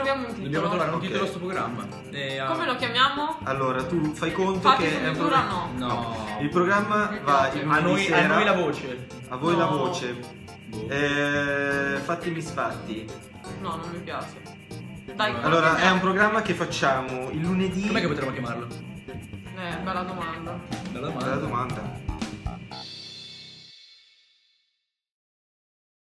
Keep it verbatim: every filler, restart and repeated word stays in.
abbiamo un titolo. Dobbiamo trovare un Ok. titolo a sto programma. E, Come lo chiamiamo? Allora, tu fai conto Fatti che su è un misura programma- no. No. Il programma Mi va piace. in A lunedì noi, a sera. noi la voce. A voi la No. voce. Boh. Eh, fatti misfatti. No, non mi piace. Dai, come Allora, lo è un chiamiamo? programma che facciamo il lunedì. Com'è che potremmo chiamarlo? Eh, bella domanda. Bella domanda. Bella domanda.